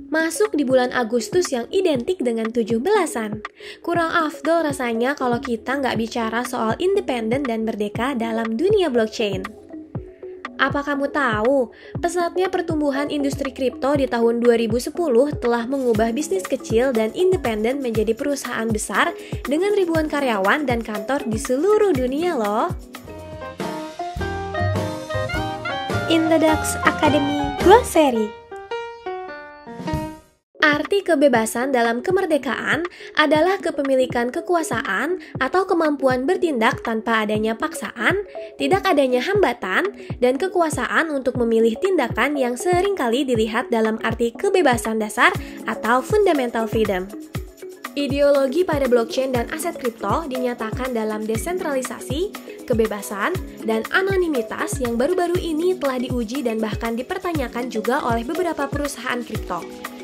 Masuk di bulan Agustus yang identik dengan 17-an. Kurang afdol rasanya kalau kita nggak bicara soal independen dan merdeka dalam dunia blockchain. Apa kamu tahu, pesatnya pertumbuhan industri kripto di tahun 2010 telah mengubah bisnis kecil dan independen menjadi perusahaan besar dengan ribuan karyawan dan kantor di seluruh dunia loh. Index Academy Glossary. Arti kebebasan dalam kemerdekaan adalah kepemilikan kekuasaan atau kemampuan bertindak tanpa adanya paksaan, tidak adanya hambatan, dan kekuasaan untuk memilih tindakan yang seringkali dilihat dalam arti kebebasan dasar atau fundamental freedom. Ideologi pada blockchain dan aset kripto dinyatakan dalam desentralisasi, kebebasan, dan anonimitas yang baru-baru ini telah diuji dan bahkan dipertanyakan juga oleh beberapa perusahaan kripto.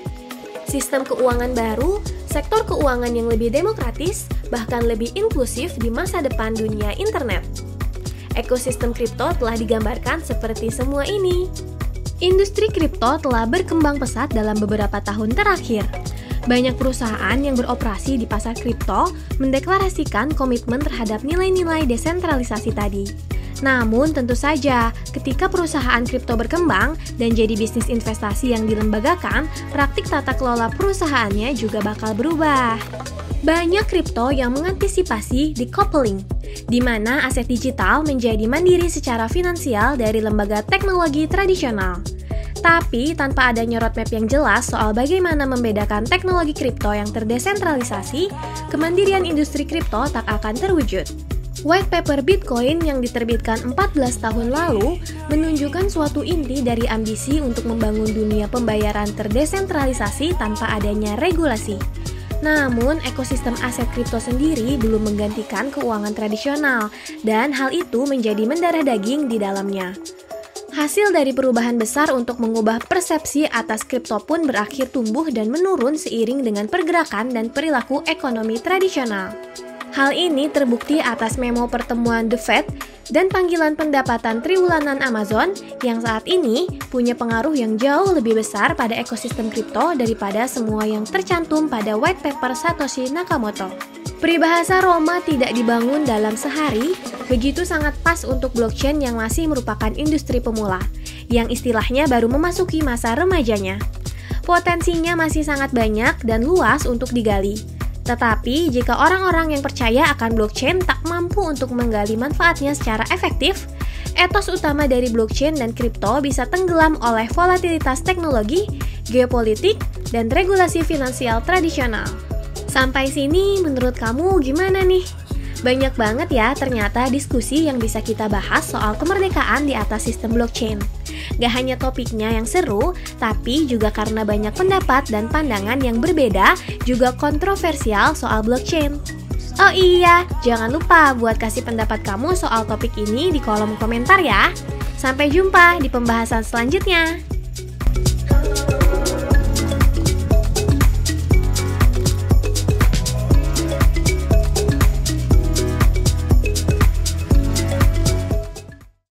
Sistem keuangan baru, sektor keuangan yang lebih demokratis, bahkan lebih inklusif di masa depan dunia internet. Ekosistem kripto telah digambarkan seperti semua ini. Industri kripto telah berkembang pesat dalam beberapa tahun terakhir. Banyak perusahaan yang beroperasi di pasar kripto mendeklarasikan komitmen terhadap nilai-nilai desentralisasi tadi. Namun tentu saja, ketika perusahaan kripto berkembang dan jadi bisnis investasi yang dilembagakan, praktik tata kelola perusahaannya juga bakal berubah. Banyak kripto yang mengantisipasi decoupling, di mana aset digital menjadi mandiri secara finansial dari lembaga teknologi tradisional. Tapi tanpa adanya roadmap yang jelas soal bagaimana membedakan teknologi kripto yang terdesentralisasi, kemandirian industri kripto tak akan terwujud. White paper Bitcoin yang diterbitkan 14 tahun lalu menunjukkan suatu inti dari ambisi untuk membangun dunia pembayaran terdesentralisasi tanpa adanya regulasi. Namun, ekosistem aset kripto sendiri belum menggantikan keuangan tradisional, dan hal itu menjadi mendarah daging di dalamnya. Hasil dari perubahan besar untuk mengubah persepsi atas kripto pun berakhir tumbuh dan menurun seiring dengan pergerakan dan perilaku ekonomi tradisional. Hal ini terbukti atas memo pertemuan The Fed dan panggilan pendapatan triwulan Amazon yang saat ini punya pengaruh yang jauh lebih besar pada ekosistem kripto daripada semua yang tercantum pada white paper Satoshi Nakamoto. Peribahasa Roma tidak dibangun dalam sehari, begitu sangat pas untuk blockchain yang masih merupakan industri pemula, yang istilahnya baru memasuki masa remajanya. Potensinya masih sangat banyak dan luas untuk digali. Tetapi, jika orang-orang yang percaya akan blockchain tak mampu untuk menggali manfaatnya secara efektif, etos utama dari blockchain dan kripto bisa tenggelam oleh volatilitas teknologi, geopolitik, dan regulasi finansial tradisional. Sampai sini, menurut kamu gimana nih? Banyak banget ya ternyata diskusi yang bisa kita bahas soal kemerdekaan di atas sistem blockchain. Gak hanya topiknya yang seru, tapi juga karena banyak pendapat dan pandangan yang berbeda, juga kontroversial soal blockchain. Oh iya, jangan lupa buat kasih pendapat kamu soal topik ini di kolom komentar ya. Sampai jumpa di pembahasan selanjutnya.